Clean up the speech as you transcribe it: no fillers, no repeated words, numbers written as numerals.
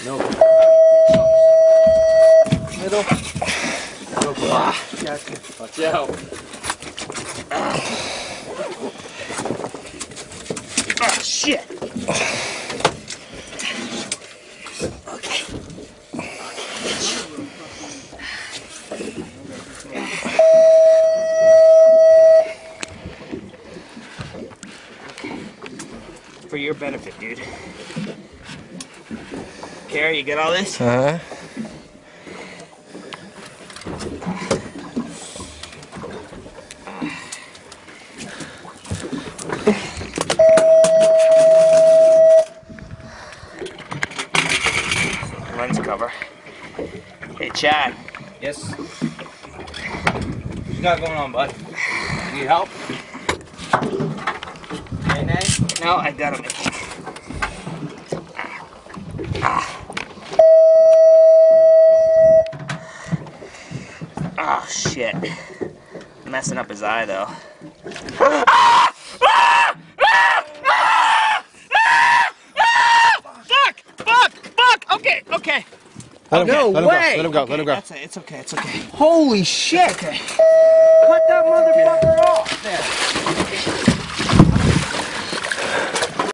No. Middle. Gotcha. Watch out. Oh, shit. Okay. For your benefit, dude. Carrie, you get all this? Uh-huh. Lens cover. Hey, Chad. Yes. What you got going on, bud? Need help? Nay? No, I got him. Oh, shit. Messing up his eye, though. Fuck! Okay. Let him No go. way! Let him go. Let him go. That's it. It's okay. Holy shit! Okay. Cut that motherfucker off there!